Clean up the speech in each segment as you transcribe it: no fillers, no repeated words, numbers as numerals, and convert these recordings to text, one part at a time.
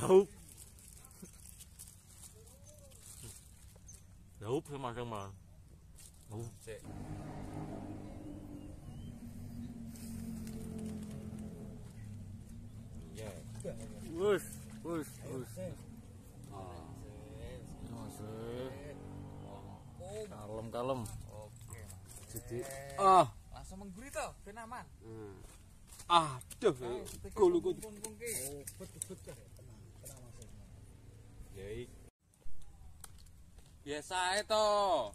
Haup. Haup sih masang mah. Haup. Ya. Wus. Masih. Kalem. Oke. Jadi Langsung menggurih toh, ben aman. Aduh, gulu. Biasa ae toh.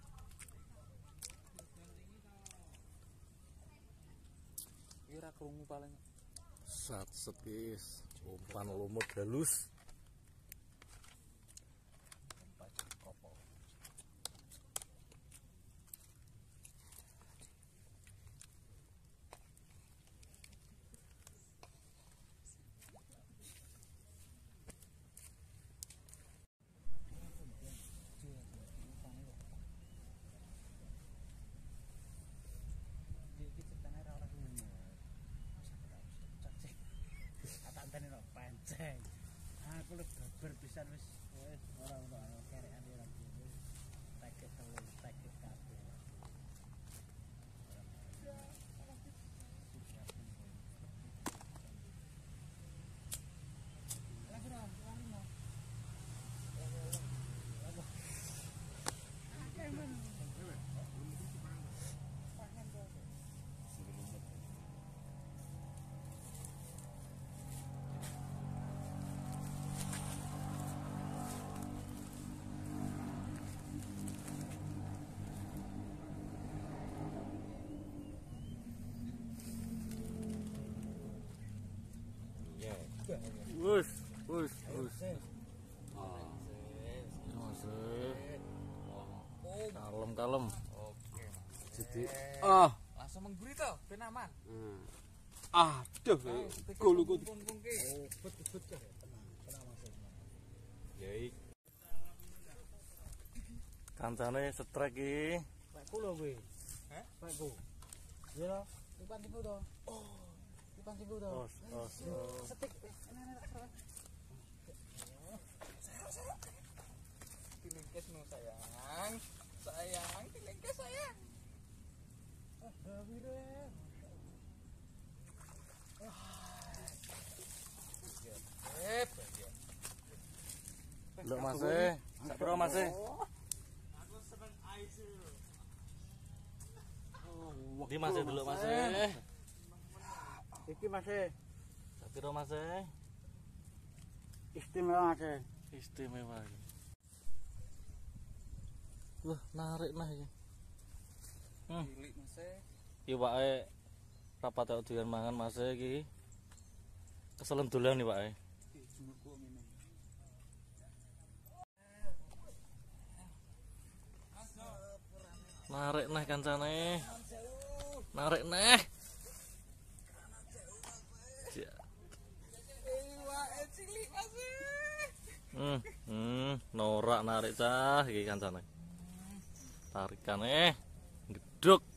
Kira krungu paling. Sat sepis, umpan lumut halus. Pancing. Aku lek babar pisan wis ora kerekan ora wis teket telu teket kabeh. Wus. Kalem. Oke. Jadi Langsung menggurih toh, ben aman. Aduh, gulu. Kancane setrek iki. Pakku lho kowe. Hah? Pakku. Ya lho, dipancingku to. Dipancingku to. Setik. Tilingkes no sayang. Sayang, tilingkes sayang. Lho Mas e, sapiro Mas e? Aku seneng ais. Di Mas e dulu Mas e. Iki Mas e, Sapiro Mas e? istimewa Mas e. Istimewa. Wah, narik nah iki. Cilik Mas e. Iwake rapat kok doyan mangan Mas e iki. Keselen dolan iki, Pak e. Narik neh kancane. Narik neh. Iwake cilik Mas e. Norak narik cah iki kancane. Tarikane gedhuk.